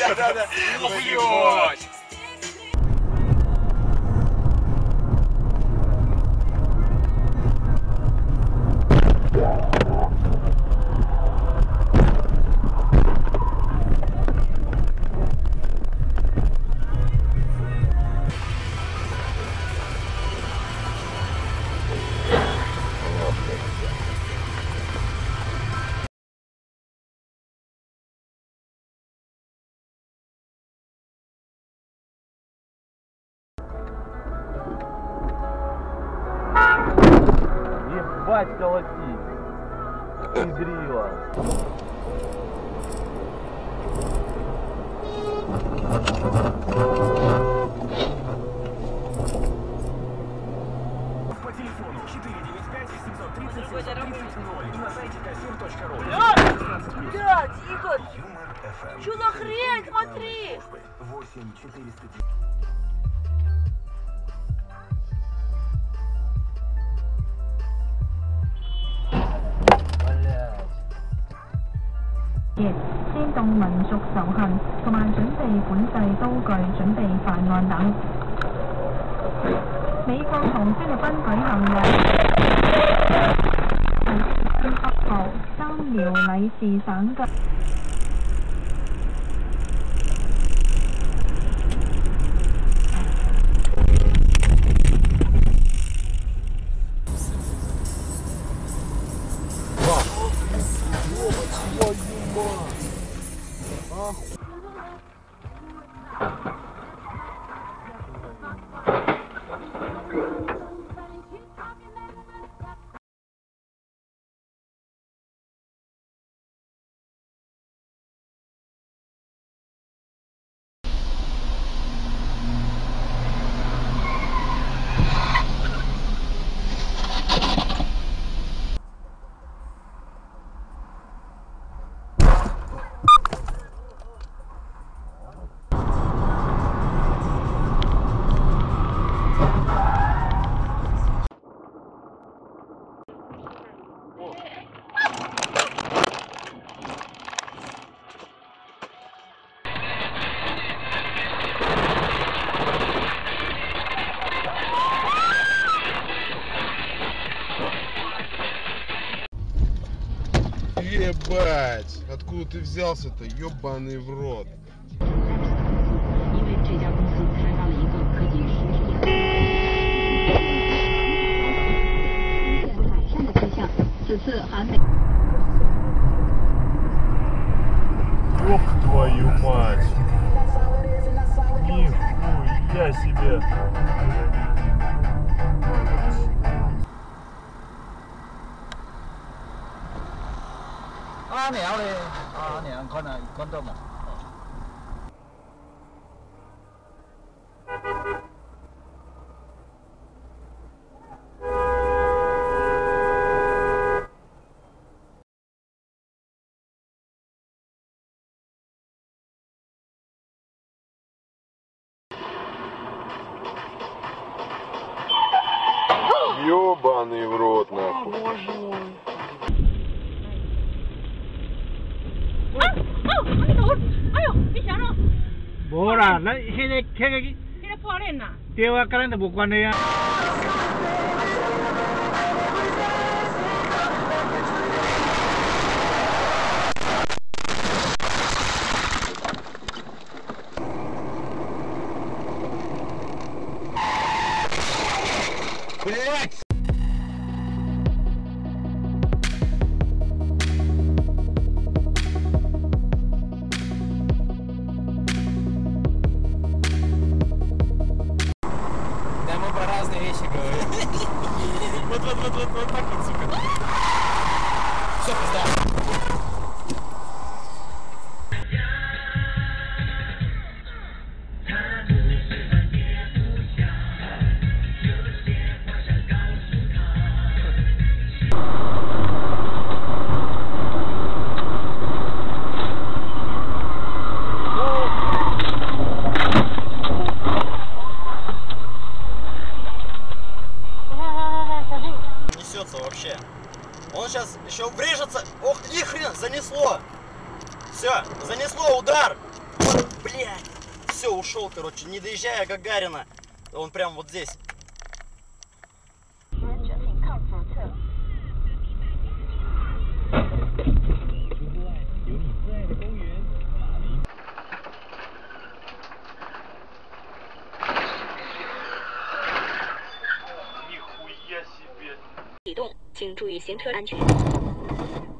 Да-да-да. Блядь. Ебать колотить! Изрила! По телефону 495-730-730-0 и на сайте кассир.ру. Блядь, Игорь! Что за хрень, смотри! 8 400. Блядь! 煽動民族仇恨，同埋準備管制刀具、準備犯案等。美國同菲律賓舉行嘅北部三寮禮士省嘅。 Ебать! Откуда ты взялся-то, ёбаный в рот? 因为这家公司开发了一个可以实时改善的迹象。此次韩美。 Ёб твою мать! Нихуя себе! 阿娘嘞，阿娘看到冇？ Ёбаный в рот, нахуй. Боже мой. 哎呦，你想着？ 冇啦，那现在现在破烂呐。 电话跟咱都冇关的呀。Блять! Да мы про разные вещи говорим. Блядь! Все, ушел, короче, не доезжая Гагарина. Он прям вот здесь. Нихуя себе! 启动，请注意行车安全。